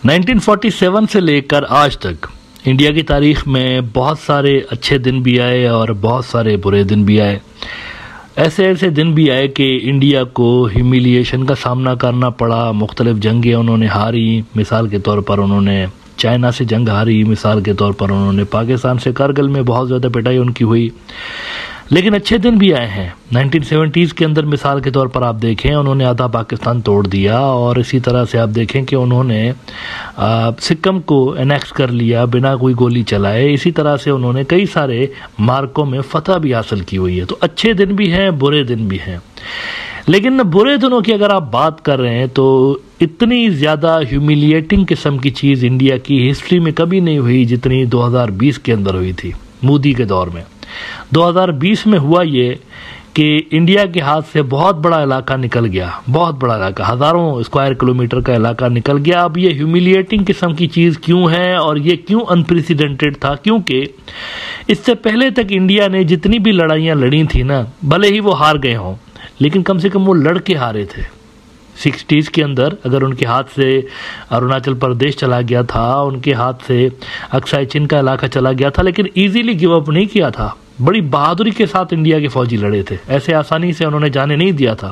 1947 से लेकर आज तक इंडिया की तारीख में बहुत सारे अच्छे दिन भी आए और बहुत सारे बुरे दिन भी आए। ऐसे ऐसे दिन भी आए कि इंडिया को ह्यूमिलिएशन का सामना करना पड़ा। मुख्तलिफ जंगें उन्होंने हारी। मिसाल के तौर पर उन्होंने चाइना से जंग हारी, मिसाल के तौर पर उन्होंने पाकिस्तान से कारगिल में बहुत ज़्यादा पिटाई उनकी हुई। लेकिन अच्छे दिन भी आए हैं। 1970s के अंदर मिसाल के तौर पर आप देखें, उन्होंने आधा पाकिस्तान तोड़ दिया और इसी तरह से आप देखें कि उन्होंने सिक्किम को एनेक्स कर लिया बिना कोई गोली चलाए। इसी तरह से उन्होंने कई सारे मार्कों में फतह भी हासिल की हुई है। तो अच्छे दिन भी हैं, बुरे दिन भी हैं। लेकिन बुरे दिनों की अगर आप बात कर रहे हैं तो इतनी ज़्यादा ह्यूमिलिएटिंग किस्म की चीज़ इंडिया की हिस्ट्री में कभी नहीं हुई जितनी 2020 के अंदर हुई थी, मोदी के दौर में। 2020 में हुआ ये कि इंडिया के हाथ से बहुत बड़ा इलाका निकल गया, बहुत बड़ा इलाका, हज़ारों स्क्वायर किलोमीटर का इलाका निकल गया। अब ये ह्यूमिलिएटिंग किस्म की चीज़ क्यों है और ये क्यों अनप्रेसिडेंटेड था? क्योंकि इससे पहले तक इंडिया ने जितनी भी लड़ाइयाँ लड़ी थी ना, भले ही वो हार गए हों, लेकिन कम से कम वो लड़ के हारे थे। 60s के अंदर अगर उनके हाथ से अरुणाचल प्रदेश चला गया था, उनके हाथ से अक्साई चिन का इलाका चला गया था, लेकिन इजीली गिव अप नहीं किया था। बड़ी बहादुरी के साथ इंडिया के फौजी लड़े थे, ऐसे आसानी से उन्होंने जाने नहीं दिया था।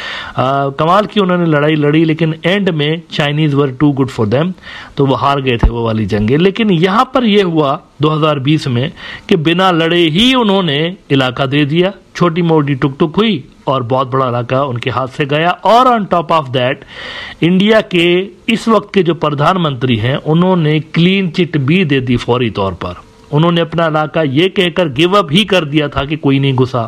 कमाल की उन्होंने लड़ाई लड़ी, लेकिन एंड में Chinese were too good for them, तो वो हार गए थे वो वाली जंगें। लेकिन यहाँ पर यह हुआ 2020 में कि बिना लड़े ही उन्होंने इलाका दे दिया। छोटी मोटी टुक टुक हुई और बहुत बड़ा इलाका उनके हाथ से गया। और on top of that India के इस वक्त के जो प्रधानमंत्री हैं उन्होंने क्लीन चिट भी दे दी फौरी तौर पर। उन्होंने अपना इलाका ये कहकर गिव अप ही कर दिया था कि कोई नहीं घुसा।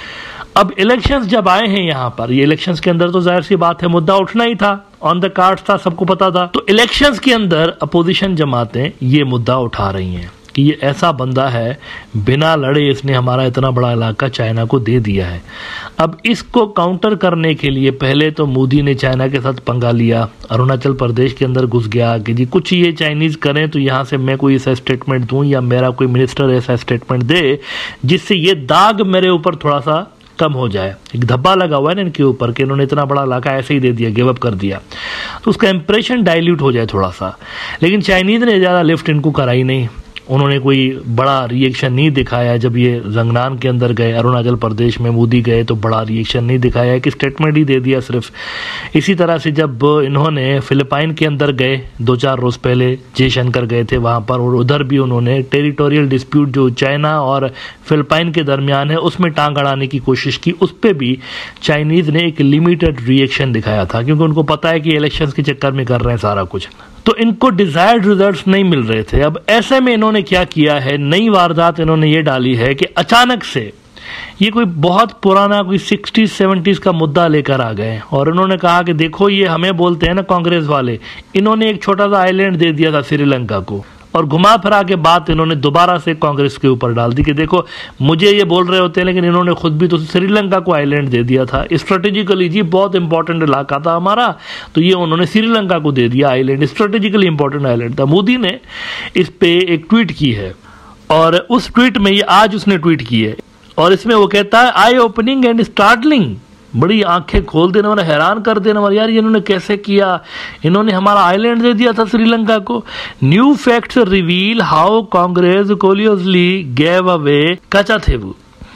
अब इलेक्शंस जब आए हैं यहाँ पर, ये इलेक्शंस के अंदर तो जाहिर सी बात है मुद्दा उठना ही था, ऑन द कार्ड्स था, सबको पता था। तो इलेक्शंस के अंदर अपोजिशन जमातें ये मुद्दा उठा रही हैं कि ये ऐसा बंदा है, बिना लड़े इसने हमारा इतना बड़ा इलाका चाइना को दे दिया है। अब इसको काउंटर करने के लिए पहले तो मोदी ने चाइना के साथ पंगा लिया, अरुणाचल प्रदेश के अंदर घुस गया कि जी कुछ ये चाइनीज़ करें तो यहाँ से मैं कोई ऐसा स्टेटमेंट दूँ या मेरा कोई मिनिस्टर ऐसा स्टेटमेंट दे जिससे ये दाग मेरे ऊपर थोड़ा सा कम हो जाए। एक धब्बा लगा हुआ है ना इनके ऊपर कि इन्होंने इतना बड़ा इलाका ऐसे ही दे दिया, गिव अप कर दिया, तो उसका इंप्रेशन डाइल्यूट हो जाए थोड़ा सा। लेकिन चाइनीज़ ने ज़्यादा लिफ्ट इनको कराई नहीं, उन्होंने कोई बड़ा रिएक्शन नहीं दिखाया। जब ये जंगनान के अंदर गए, अरुणाचल प्रदेश में मोदी गए तो बड़ा रिएक्शन नहीं दिखाया, एक स्टेटमेंट ही दे दिया सिर्फ। इसी तरह से जब इन्होंने फिलिपाइन के अंदर गए 2-4 रोज़ पहले, जयशंकर गए थे वहाँ पर, और उधर भी उन्होंने टेरिटोरियल डिस्प्यूट जो चाइना और फिलिपाइन के दरमियान है उसमें टांग अड़ाने की कोशिश की। उस पर भी चाइनीज़ ने एक लिमिटेड रिएक्शन दिखाया था क्योंकि उनको पता है कि इलेक्शंस के चक्कर में कर रहे हैं सारा कुछ, तो इनको डिजायर्ड रिजल्ट्स नहीं मिल रहे थे। अब ऐसे में इन्होंने क्या किया है, नई वारदात इन्होंने ये डाली है कि अचानक से ये कोई बहुत पुराना कोई 60s-70s का मुद्दा लेकर आ गए और इन्होंने कहा कि देखो ये हमें बोलते हैं ना कांग्रेस वाले, इन्होंने एक छोटा सा आइलैंड दे दिया था श्रीलंका को और घुमा फिरा के बात इन्होंने दोबारा से कांग्रेस के ऊपर डाल दी कि देखो मुझे ये बोल रहे होते हैं लेकिन इन्होंने खुद भी तो श्रीलंका को आइलैंड दे दिया था, स्ट्रेटेजिकली जी बहुत इंपॉर्टेंट इलाका था हमारा, तो ये उन्होंने श्रीलंका को दे दिया आइलैंड, स्ट्रेटेजिकली इंपॉर्टेंट आइलैंड था। मोदी ने इस पे एक ट्वीट की है और उस ट्वीट में ये आज उसने ट्वीट की है और इसमें वो कहता है आई ओपनिंग एंड स्टार्टलिंग, बड़ी आंखें खोल देने वाला, हैरान कर देने वाला, यार ये इन्होंने कैसे किया, इन्होंने हमारा आइलैंड दे दिया था श्रीलंका को। New facts reveal how Congress callously gave away Katchatheevu,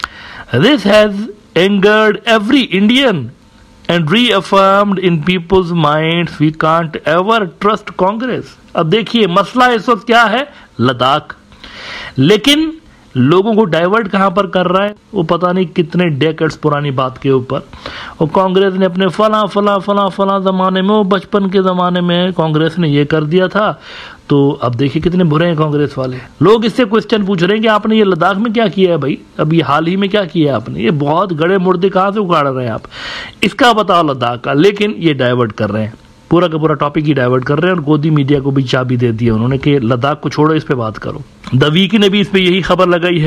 this has angered every Indian and reaffirmed in people's minds we can't ever trust Congress. अब देखिए मसला इस वक्त क्या है, लद्दाख, लेकिन लोगों को डाइवर्ट कहां पर कर रहा है, वो पता नहीं कितने डेकेड्स पुरानी बात के ऊपर। और कांग्रेस ने अपने फला जमाने में, वो बचपन के जमाने में कांग्रेस ने ये कर दिया था, तो अब देखिए कितने बुरे हैं कांग्रेस वाले। लोग इससे क्वेश्चन पूछ रहे हैं कि आपने ये लद्दाख में क्या किया है भाई, अब ये हाल ही में क्या किया है आपने, ये बहुत गड़े मुर्दे कहाँ से उगाड़ रहे हैं आप, इसका बताओ लद्दाख का। लेकिन ये डाइवर्ट कर रहे हैं, पूरा का पूरा टॉपिक ही डाइवर्ट कर रहे हैं और गोदी मीडिया को भी चाबी दे दी है उन्होंने कि लद्दाख को छोड़ो, इस पे बात करो। द वीक ने भी इस पे यही खबर लगाई है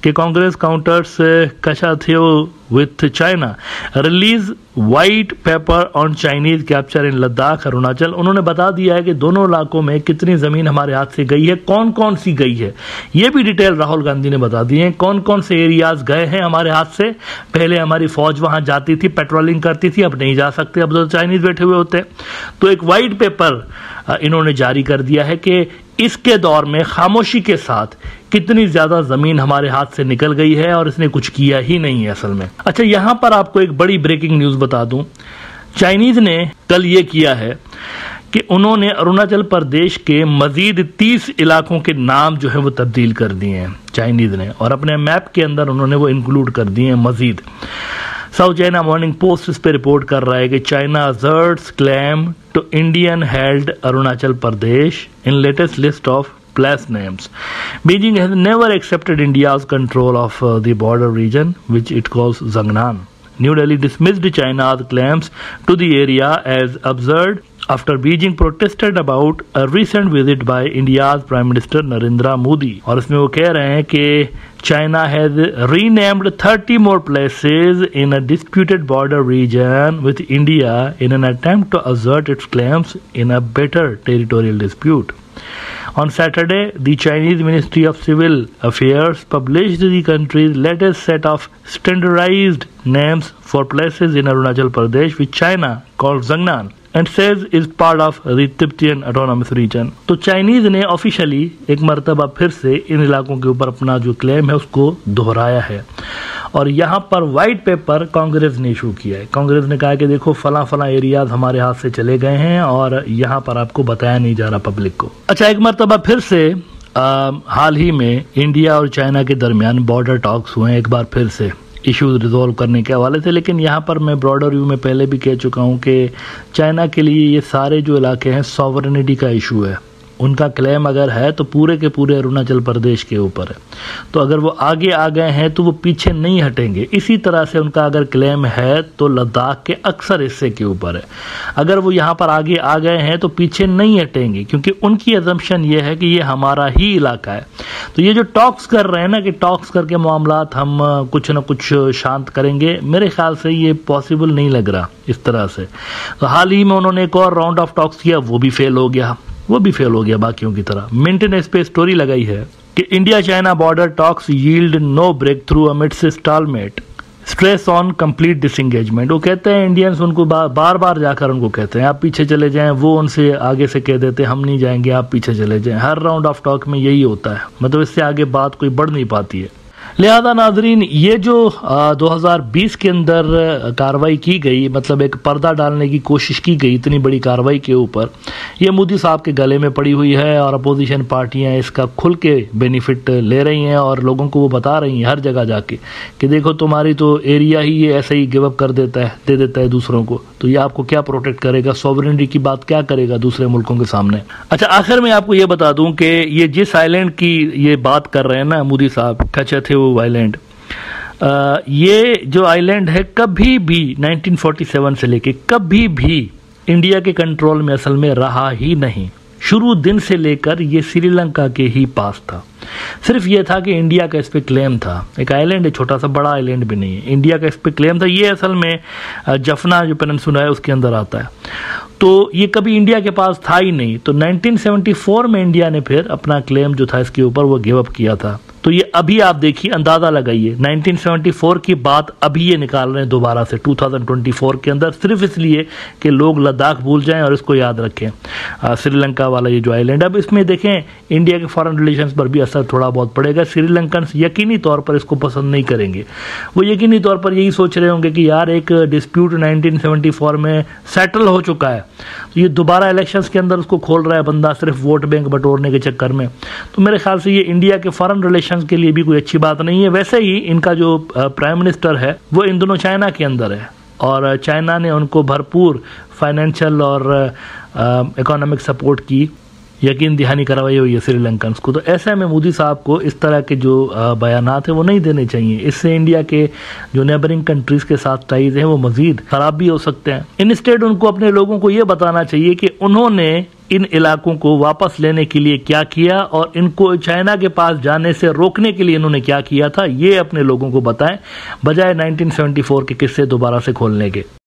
कि Congress counters Katchatheevu with China release white paper on Chinese capture in Ladakh Arunachal. उन्होंने बता दिया है कि दोनों इलाकों में कितनी जमीन हमारे हाथ से गई है, कौन कौन सी गई है, ये भी डिटेल राहुल गांधी ने बता दी है। कौन कौन से एरियाज गए हैं हमारे हाथ से। पहले हमारी फौज वहां जाती थी, पेट्रोलिंग करती थी, अब नहीं जा सकते, अब तो चाइनीज बैठे हुए होते हैं। तो एक वाइट पेपर इन्होंने जारी कर दिया है कि इसके दौर में खामोशी के साथ कितनी ज्यादा जमीन हमारे हाथ से निकल गई है और इसने कुछ किया ही नहीं है असल में। अच्छा, यहां पर आपको एक बड़ी ब्रेकिंग न्यूज बता दूं। चाइनीज ने कल ये किया है कि उन्होंने अरुणाचल प्रदेश के मजीद 30 इलाकों के नाम जो है वो तब्दील कर दिए हैं चाइनीज ने, और अपने मैप के अंदर उन्होंने वो इंक्लूड कर दिए हैं मजीद। साउथ चाइना मॉर्निंग पोस्ट इस पे रिपोर्ट कर रहा है कि China asserts claim to Indian held Arunachal Pradesh in latest list of place names. Beijing has never accepted India's control of the border region, which it calls Zangnan. New Delhi dismissed China's claims to the area as absurd after Beijing protested about a recent visit by India's Prime Minister Narendra Modi. और इसमें वो कह रहे हैं कि China has renamed 30 more places in a disputed border region with India in an attempt to assert its claims in a better territorial dispute. On Saturday, the Chinese Ministry of Civil Affairs published the country's latest set of standardized names for places in Arunachal Pradesh, which China calls Zangnan and says is part of the Tibetan Autonomous Region. तो Chinese ने officially एक मर्तबा फिर से इन इलाकों के ऊपर अपना जो क्लेम है उसको दोहराया है, और यहाँ पर व्हाइट पेपर कांग्रेस ने इशू किया है। कांग्रेस ने कहा कि देखो फला फला एरियाज हमारे हाथ से चले गए हैं और यहाँ पर आपको बताया नहीं जा रहा पब्लिक को। अच्छा, एक मर्तबा फिर से हाल ही में इंडिया और चाइना के दरमियान बॉर्डर टॉक्स हुए हैं एक बार फिर से इश्यूज रिजॉल्व करने के हवाले से, लेकिन यहाँ पर मैं ब्रॉडर व्यू में पहले भी कह चुका हूँ कि चाइना के लिए ये सारे जो इलाके हैं सॉवरेनिटी का इशू है। उनका क्लेम अगर है तो पूरे के पूरे अरुणाचल प्रदेश के ऊपर है, तो अगर वो आगे आ गए हैं तो वो पीछे नहीं हटेंगे। इसी तरह से उनका अगर क्लेम है तो लद्दाख के अक्सर हिस्से के ऊपर है, अगर वो यहाँ पर आगे आ गए हैं तो पीछे नहीं हटेंगे, क्योंकि उनकी अजम्पशन ये है कि ये हमारा ही इलाका है। तो ये जो टॉक्स कर रहे हैं ना कि टॉक्स करके मामलात हम कुछ ना कुछ शांत करेंगे, मेरे ख्याल से ये पॉसिबल नहीं लग रहा इस तरह से। तो हाल ही में उन्होंने एक और राउंड ऑफ टॉक्स किया, वो भी फेल हो गया बाकियों की तरह। मिंट ने इस पे स्टोरी लगाई है कि India China border talks yield no breakthrough amidst stalemate, stress on complete disengagement. वो कहते हैं इंडियंस उनको बार बार जाकर उनको कहते हैं आप पीछे चले जाएं, वो उनसे आगे से कह देते हैं हम नहीं जाएंगे, आप पीछे चले जाएं। हर राउंड ऑफ टॉक में यही होता है, मतलब इससे आगे बात कोई बढ़ नहीं पाती है। लिहाजा नाजरीन, ये जो 2020 के अंदर कार्रवाई की गई, मतलब एक पर्दा डालने की कोशिश की गई इतनी बड़ी कार्रवाई के ऊपर, ये मोदी साहब के गले में पड़ी हुई है और अपोजिशन पार्टियां इसका खुल के बेनिफिट ले रही हैं और लोगों को वो बता रही हैं हर जगह जाके कि देखो तुम्हारी तो एरिया ही ये ऐसे ही गिव अप कर देता है, दे देता है दूसरों को, तो ये आपको क्या प्रोटेक्ट करेगा, सॉवरेनिटी की बात क्या करेगा दूसरे मुल्कों के सामने। अच्छा, आखिर में आपको ये बता दूं कि ये जिस आइलैंड की ये बात कर रहे हैं ना मोदी साहब, कचथे आइलैंड, ये जो आइलैंड है कभी भी 1947 से लेके कभी भी इंडिया के कंट्रोल में असल में रहा ही नहीं। शुरू दिन से लेकर ये श्रीलंका के ही पास था। सिर्फ ये था कि इंडिया का इस पे क्लेम था। एक आइलैंड है, छोटा सा, बड़ा आइलैंड भी नहीं है, इंडिया का इस पे क्लेम था। ये असल में जफना जो पेनिनसुला है उसके अंदर आता है, तो ये कभी इंडिया के पास था ही नहीं। तो 1974 में इंडिया ने फिर अपना क्लेम जो था इसके ऊपर वो गिव अप किया था। तो ये अभी आप देखिए, अंदाजा लगाइए, 1974 की बात अभी ये निकाल रहे हैं दोबारा से 2024 के अंदर, सिर्फ इसलिए कि लोग लद्दाख भूल जाएं और इसको याद रखें, श्रीलंका वाला ये जो आइलैंड। अब इसमें देखें इंडिया के फॉरेन रिलेशंस पर भी असर थोड़ा बहुत पड़ेगा। श्रीलंकन यकीनी तौर पर इसको पसंद नहीं करेंगे, वो यकीनी तौर पर यही सोच रहे होंगे कि यार एक डिस्प्यूट 1974 में सेटल हो चुका है, तो ये दोबारा इलेक्शंस के अंदर उसको खोल रहा है बंदा सिर्फ वोट बैंक बटोरने के चक्कर में। तो मेरे ख्याल से ये इंडिया के फॉरेन रिलेशन के लिए भी कोई अच्छी बात नहीं है। वैसे ही इनका जो प्राइम मिनिस्टर है वो इन दोनों चाइना के अंदर है और चाइना ने उनको भरपूर फाइनेंशियल और इकोनॉमिक सपोर्ट की। यकीन दहानी करवाई हुई है श्रीलंकन को। तो ऐसे में मोदी साहब को इस तरह के जो बयानात है वो नहीं देने चाहिए। इससे इंडिया के जो नेबरिंग कंट्रीज के साथ टाइज हैं वो मजीद खराब भी हो सकते हैं। इंस्टेड उनको अपने लोगों को ये बताना चाहिए कि उन्होंने इन इलाकों को वापस लेने के लिए क्या किया और इनको चाइना के पास जाने से रोकने के लिए इन्होंने क्या किया था, ये अपने लोगों को बताएं, बजाय 1974 के किस्से दोबारा से खोलने के।